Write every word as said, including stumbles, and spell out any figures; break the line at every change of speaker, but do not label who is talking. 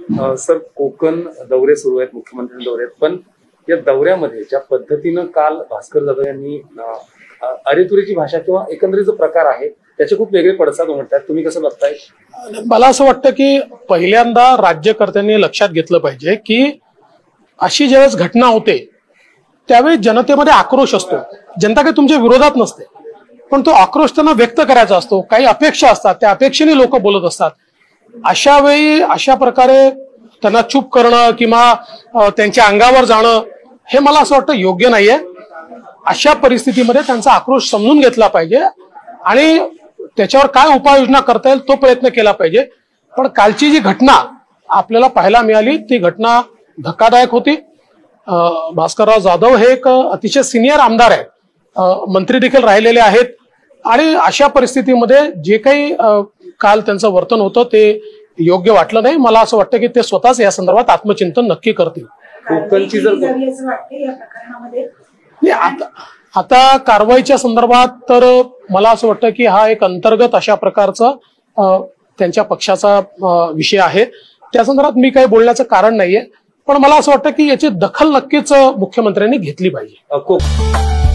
Sir, Konkan दौरे सुरू आहेत, मुख्यमंत्री दौरे आहेत, पण या दौऱ्यामध्ये ज्या पद्धतीनं काल भास्कर जाधव यांनी अरेतुरीची भाषा किंवा एकंदरीत जो प्रकार आहे त्याचे खूप वेगळे पडसाद उमटतात, तुम्ही कसं बघताय?
मला असं वाटतं की पहिल्यांदा राज्यकर्त्यांनी लक्षात घेतलं पाहिजे की अशी ज्यावेळेस घटना होते त्यावेळी जनतेमध्ये आक्रोश असतो. जनता काही तुमच्या विरोधात नसते, पण तो आक्रोश त्यांना व्यक्त करायचा असतो. काही अपेक्षा असतात, त्या अपेक्षेने लोक बोलत असतात. अशा वेळी अशा प्रकारे त्यांना चूप करणं किंवा त्यांच्या अंगावर जाणं हे मला असं वाटतं योग्य नाहीये. अशा परिस्थितीमध्ये त्यांचा आक्रोश समजून घेतला पाहिजे आणि त्याच्यावर काय उपाययोजना करता येईल तो प्रयत्न केला पाहिजे. पण कालची जी घटना आपल्याला पाहायला मिळाली ती घटना धक्कादायक होती. भास्करराव जाधव हे एक अतिशय सिनियर आमदार आहेत, मंत्री देखील राहिलेले आहेत आणि अशा परिस्थितीमध्ये जे काही काल त्यांचं वर्तन होतं ते योग्य वाटलं नाही. मला असं वाटतं की ते स्वतःच या संदर्भात आत्मचिंतन नक्की करतील.
कोकणची जर
आता आता कारवाईच्या संदर्भात तर मला असं वाटतं की हा एक अंतर्गत अशा प्रकारचा त्यांच्या पक्षाचा विषय आहे. त्या संदर्भात मी काही बोलण्याचं कारण नाहीये, पण मला असं वाटतं की याची दखल नक्कीच मुख्यमंत्र्यांनी घेतली पाहिजे.